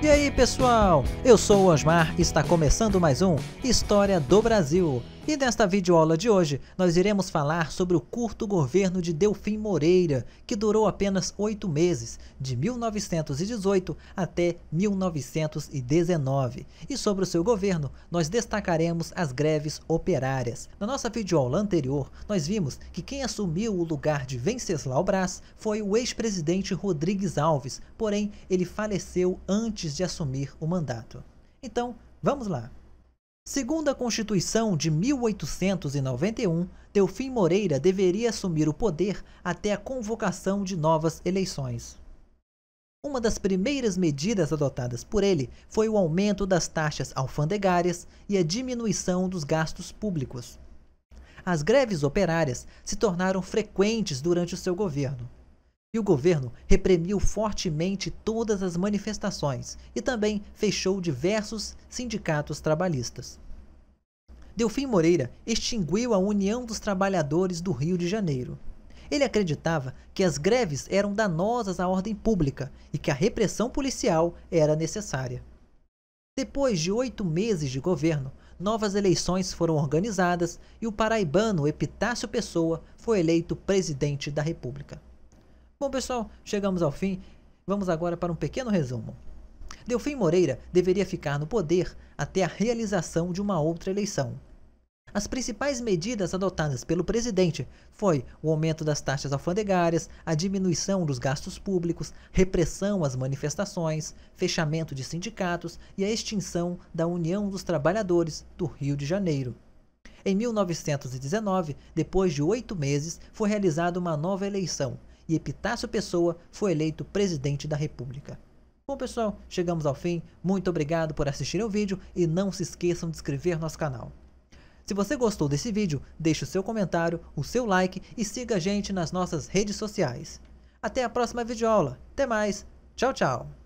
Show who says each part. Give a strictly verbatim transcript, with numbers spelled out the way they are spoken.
Speaker 1: E aí pessoal, eu sou o Osmar e está começando mais um História do Brasil. E nesta videoaula de hoje, nós iremos falar sobre o curto governo de Delfim Moreira, que durou apenas oito meses, de mil novecentos e dezoito até mil novecentos e dezenove. E sobre o seu governo, nós destacaremos as greves operárias. Na nossa videoaula anterior, nós vimos que quem assumiu o lugar de Venceslau Braz foi o ex-presidente Rodrigues Alves, porém ele faleceu antes de assumir o mandato. Então, vamos lá. Segundo a Constituição de mil oitocentos e noventa e um, Delfim Moreira deveria assumir o poder até a convocação de novas eleições. Uma das primeiras medidas adotadas por ele foi o aumento das taxas alfandegárias e a diminuição dos gastos públicos. As greves operárias se tornaram frequentes durante o seu governo. E o governo reprimiu fortemente todas as manifestações e também fechou diversos sindicatos trabalhistas. Delfim Moreira extinguiu a União dos Trabalhadores do Rio de Janeiro. Ele acreditava que as greves eram danosas à ordem pública e que a repressão policial era necessária. Depois de oito meses de governo, novas eleições foram organizadas e o paraibano Epitácio Pessoa foi eleito presidente da República. Bom pessoal, chegamos ao fim, vamos agora para um pequeno resumo. Delfim Moreira deveria ficar no poder até a realização de uma outra eleição. As principais medidas adotadas pelo presidente foi o aumento das taxas alfandegárias, a diminuição dos gastos públicos, repressão às manifestações, fechamento de sindicatos e a extinção da União dos Trabalhadores do Rio de Janeiro. Em mil novecentos e dezenove, depois de oito meses, foi realizada uma nova eleição e Epitácio Pessoa foi eleito presidente da República. Bom pessoal, chegamos ao fim, muito obrigado por assistirem o vídeo e não se esqueçam de inscrever no nosso canal. Se você gostou desse vídeo, deixe o seu comentário, o seu like e siga a gente nas nossas redes sociais. Até a próxima videoaula, até mais, tchau tchau!